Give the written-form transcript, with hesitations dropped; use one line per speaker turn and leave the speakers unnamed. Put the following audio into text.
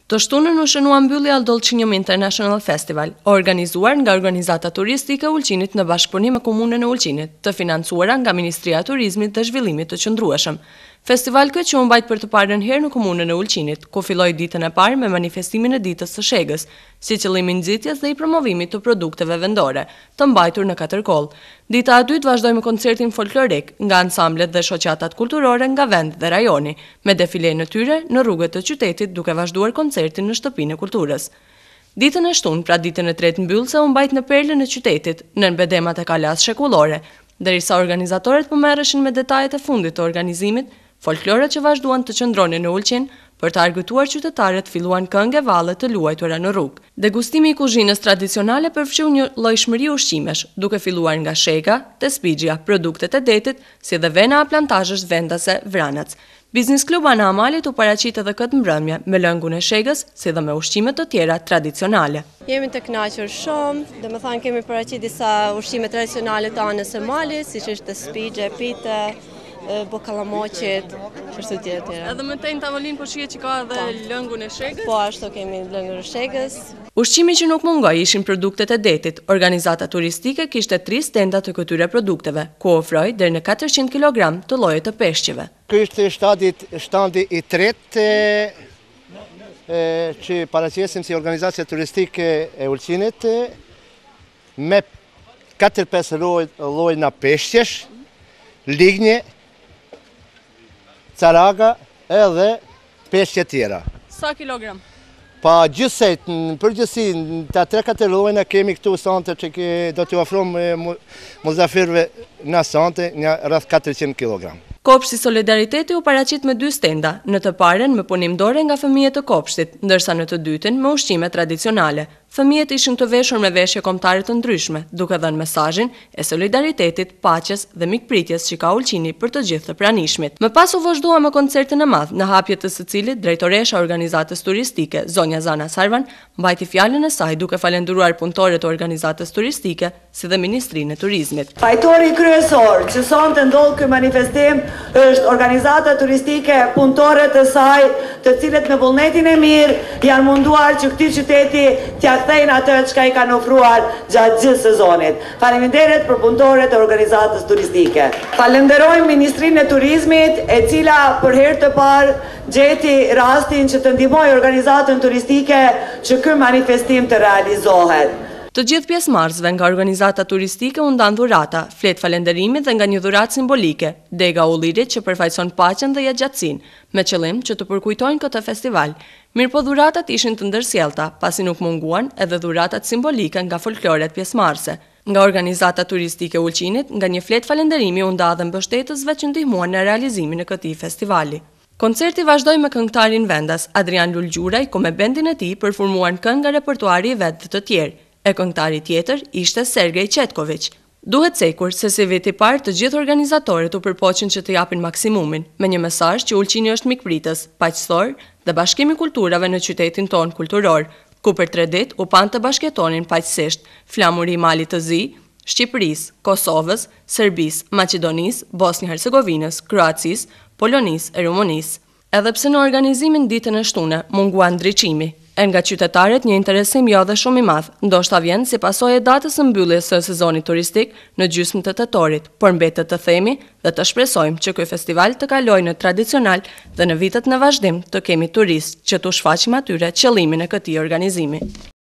Të shtunën u shënua mbyllja Dolcinium International Festival, organizuar nga Organizata Turistike e Ulqinit në bashkëpunim me Komunën e Ulqinit, të financuara nga Ministria e Turizmit dhe Zhvillimit të Qëndrueshëm. Festival këtë që u mbajt për të parën herë në Komunën e Ulqinit, ku filloi ditën e parë me manifestimin e ditës së Shegës, si qëllimi nxitjes dhe i promovimit të produkteve vendore, të mbajtur në 4 koll. Dita e dytë vazhdoi me koncertin folklorik nga ansamblet dhe shoqatat kulturore nga vend dhe rajoni, me defilen e tyre në rrugët të qytetit duke vazhduar koncertin në Shtëpinë e Kulturës. Ditën e shtunë, pra ditën e tretë mbyllëse, u mbajt në perlën e qytetit, në mbedemat e kalas shekullore, derisa organizatorët po merreshin me detajet e fundit të organizimit. Folklorët që vazhduan të qëndronin në Ulqin, për të argëtuar qytetarët filluan këngë e valle të luajtura në rrugë. Degustimi i kuzhinës tradicionale përfshiu një llojshmëri ushqimesh, duke filluar nga shega, tespixhja, produktet e detit, si dhe vena e plantazhesh vendase vranac. Biznes Klub Ana Amalit u paraqit edhe këtë mbrëmje me lëngun e shegës, si dhe me ushqime të tjera tradicionale.
Jemi të kënaqur shumë, domethënë kemi paraqit disa ushqime tradicionale të Anës së Malit, siç është tespixhe, pite, bokallamoqit, kështu tjetër.
Edhe më tej në tavolinë po shihet që ka edhe lëngun e shegës?
Po, ashtu kemi lëngun e shegës.
Ushqimi që nuk mungoi ishin produktet e detit. Organizata turistike kishte 3 stenda të këtyre produkteve, ku ofroi deri në 400 kg të lloje të peshqive.
Ky është shtandi i tretë që paraqesim si organizacija turistike e Ulqinit me 4-5 llojna peshqesh, lignje, caraga edhe peshqe tjera.
Sa kilogram?
Pa gjithsejt, në përgjithësi, të 3-4 llojna kemi këtu sante që do t'ju ofrojmë muzafirëve në sante, një rreth 400 kg.
Kopshti Solidariteti u paraqit me 2 stenda, në të paren me punim dore nga fëmijët të kopshtit, ndërsa në të dytën me ushqime tradicionale. Fëmijët ishin të veshur me veshje kombëtare të ndryshme, duke dhënë mesazhin e solidaritetit, paqes dhe mikpritjes që ka Ulqini për të gjithë të pranishmit. Më pas u vazhdua me koncertin e madh, në hapje të së cilit drejtoresha e organizatës turistike, zonja Zana Sarvan, mbajti fjalën e saj duke falendëruar punëtorët e organizatës turistike, si dhe Ministrinë e Turizmit.
Fajtori kryesor që sonte ndodh ky manifestim është organizata turistike, punëtorët e saj, të cilët me vullnetin e mirë janë munduar që këtij qyteti t'ia kthejnë atë çka i kanë ofruar gjatë gjithë sezonit. Faleminderit për punëtorët e organizatës turistike. Falenderojmë Ministrinë e Turizmit, e cila për herë të parë gjeti rastin që të ndihmojë organizatën turistike që ky manifestim të realizohet.
Të gjithë pjesëmarrësve nga organizata turistike u ndan dhurata, flet falënderimit dhe nga një dhuratë simbolike, dega ullirit që përfaqëson paqen dhe jetëgjatësinë, me qëllim që të përkujtojnë këtë festival. Mirëpo dhuratat ishin të ndërsjellta, pasi nuk munguan edhe dhuratat simbolike nga folkloret pjesëmarrëse. Nga organizata turistike Ulqinit, nga një flet falënderimi u nda dhe mbështetësve që ndihmuan në realizimin e këtij festivali. Koncerti vazhdoi me këngëtarin vendas Adrian Lulgjuraj, ku me bendin e tij përformuan këngë nga repertuari i vet dhe të tjerë. E këngëtari tjetër ishte Sergej Qetković. Duhet cekur se si viti i parë të gjithë organizatorët u përpoqën që të japin maksimumin, me një mesazh që Ulqini është mikpritës, paqësor dhe bashkimi kulturave në qytetin ton kulturor, ku për 3 ditë u pan të bashkëtonin paqësisht flamuri i Malit të Zi, Shqipërisë, Kosovës, Serbisë, Maqedonisë, Bosnjë-Hercegovinës, Kroacisë, Polonisë e Rumanisë. Edhe pse në organizimin ditën e shtunë mungua ndriçimi, nga qytetarët një interesim jo dhe shumë i madh, ndoshta vjen si pasojë e datës së mbylljes së sezonit turistik në gjysmën të tetorit, por mbetet të themi dhe të shpresojmë që ky festival të kalojë në tradicional dhe në vitet në vazhdim të kemi turistë që t'u shfaqim atyre qëllimin e këtij organizimi.